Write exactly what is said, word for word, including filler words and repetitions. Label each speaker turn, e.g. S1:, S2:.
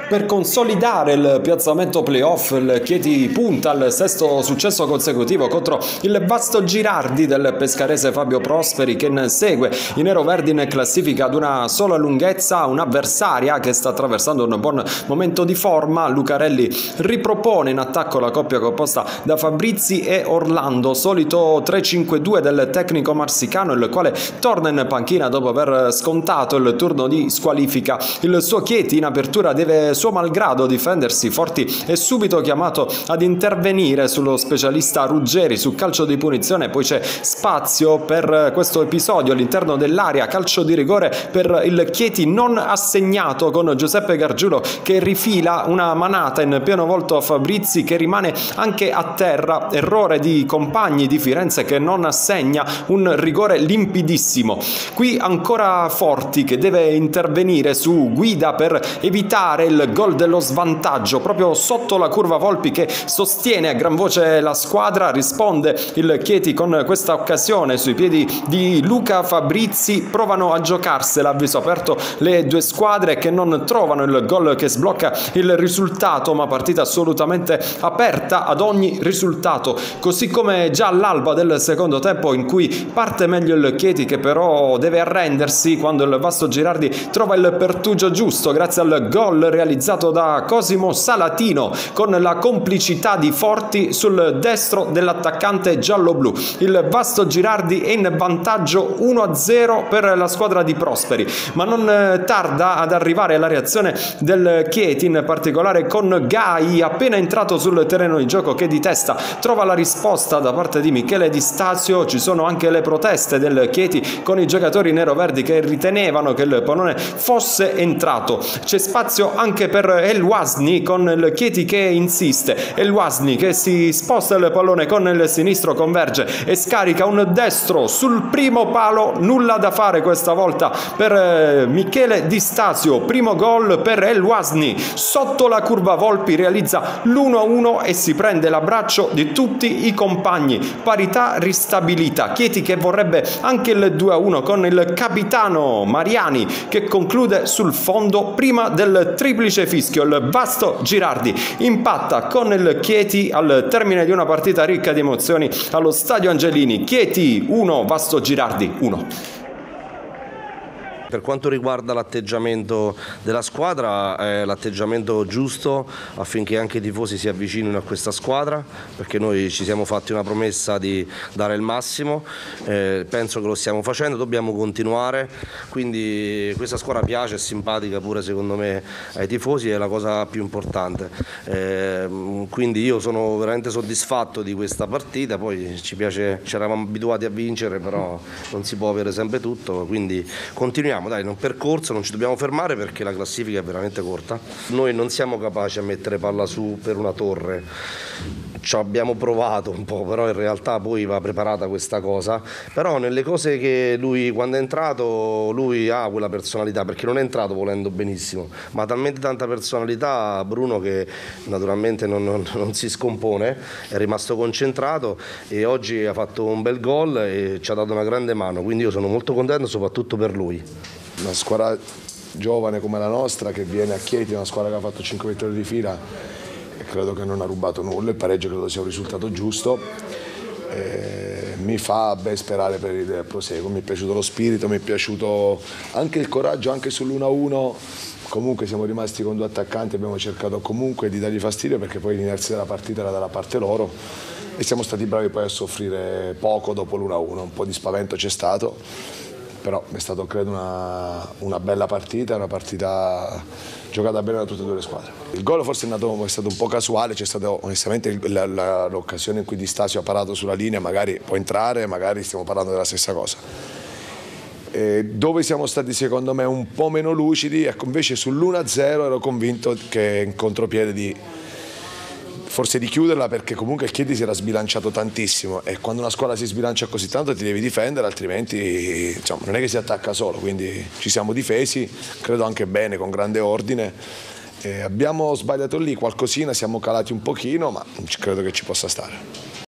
S1: Per consolidare il piazzamento playoff, il Chieti punta al sesto successo consecutivo contro il vasto Girardi del pescarese Fabio Prosperi, che segue i neroverdi in classifica ad una sola lunghezza, un'avversaria che sta attraversando un buon momento di forma. Lucarelli ripropone in attacco la coppia composta da Fabrizi e Orlando, solito tre cinque due del tecnico marsicano, il quale torna in panchina dopo aver scontato il turno di squalifica. Il suo Chieti in apertura deve suo malgrado difendersi. Forti è subito chiamato ad intervenire sullo specialista Ruggeri su calcio di punizione, poi c'è spazio per questo episodio all'interno dell'area, calcio di rigore per il Chieti non assegnato, con Giuseppe Gargiulo che rifila una manata in pieno volto a Fabrizi, che rimane anche a terra. Errore di compagni di Firenze che non assegna un rigore limpidissimo. Qui ancora Forti che deve intervenire su Guida per evitare il gol dello svantaggio proprio sotto la curva Volpi, che sostiene a gran voce la squadra. Risponde il Chieti con questa occasione sui piedi di Luca Fabrizi. Provano a giocarsela a viso aperto le due squadre, che non trovano il gol che sblocca il risultato, ma partita assolutamente aperta ad ogni risultato, così come già all'alba del secondo tempo, in cui parte meglio il Chieti, che però deve arrendersi quando il vasto Girardi trova il pertugio giusto grazie al gol realizzato da Cosimo Salatino con la complicità di Forti sul destro dell'attaccante giallo-blu. Il vasto Girardi è in vantaggio uno a zero per la squadra di Prosperi, ma non tarda ad arrivare la reazione del Chieti, in particolare con Gai appena entrato sul terreno di gioco, che di testa trova la risposta da parte di Michele Di Stasio. Ci sono anche le proteste del Chieti con i giocatori neroverdi che ritenevano che il pallone fosse entrato. C'è spazio anche per El Wasni, con il Chieti che insiste. El Wasni che si sposta il pallone con il sinistro, converge e scarica un destro sul primo palo. Nulla da fare questa volta per Michele Di Stasio. Primo gol per El Wasni sotto la curva Volpi, realizza l'uno a uno e si prende l'abbraccio di tutti i compagni. Parità ristabilita. Chieti che vorrebbe anche il due a uno con il capitano Mariani che conclude sul fondo prima del triplice fischio. Il vasto Girardi impatta con il Chieti al termine di una partita ricca di emozioni allo Stadio Angelini. Chieti uno, vasto Girardi uno.
S2: Per quanto riguarda l'atteggiamento della squadra, è l'atteggiamento giusto affinché anche i tifosi si avvicinino a questa squadra, perché noi ci siamo fatti una promessa di dare il massimo, eh, penso che lo stiamo facendo, dobbiamo continuare, quindi questa squadra piace, è simpatica pure secondo me ai tifosi, è la cosa più importante, eh, quindi io sono veramente soddisfatto di questa partita. Poi ci piace, ci eravamo abituati a vincere, però non si può avere sempre tutto, quindi continuiamo. Dai, in un percorso non ci dobbiamo fermare perché la classifica è veramente corta. Noi non siamo capaci a mettere palla su per una torre, ci abbiamo provato un po', però in realtà poi va preparata questa cosa. Però nelle cose che lui, quando è entrato, lui ha quella personalità, perché non è entrato volendo benissimo, ma ha talmente tanta personalità Bruno che naturalmente non, non, non si scompone, è rimasto concentrato e oggi ha fatto un bel gol e ci ha dato una grande mano, quindi io sono molto contento soprattutto per lui.
S3: Una squadra giovane come la nostra che viene a Chieti, una squadra che ha fatto cinque vittorie di fila e credo che non ha rubato nulla, il pareggio credo sia un risultato giusto, e mi fa ben sperare per il proseguo. Mi è piaciuto lo spirito, mi è piaciuto anche il coraggio, anche sull'uno a uno. Comunque siamo rimasti con due attaccanti, abbiamo cercato comunque di dargli fastidio perché poi l'inerzia della partita era dalla parte loro e siamo stati bravi poi a soffrire poco dopo l'uno a uno, un po' di spavento c'è stato. Però è stato credo una, una bella partita, una partita giocata bene da tutte e due le squadre. Il gol forse è, nato, è stato un po' casuale, c'è stata onestamente l'occasione in cui Di Stasio ha parato sulla linea, magari può entrare, magari stiamo parlando della stessa cosa. E dove siamo stati secondo me un po' meno lucidi, ecco, invece sull'uno a zero ero convinto che in contropiede di forse di chiuderla, perché comunque il Chieti si era sbilanciato tantissimo e quando una squadra si sbilancia così tanto ti devi difendere, altrimenti insomma, non è che si attacca solo, quindi ci siamo difesi, credo anche bene, con grande ordine. E abbiamo sbagliato lì qualcosina, siamo calati un pochino, ma credo che ci possa stare.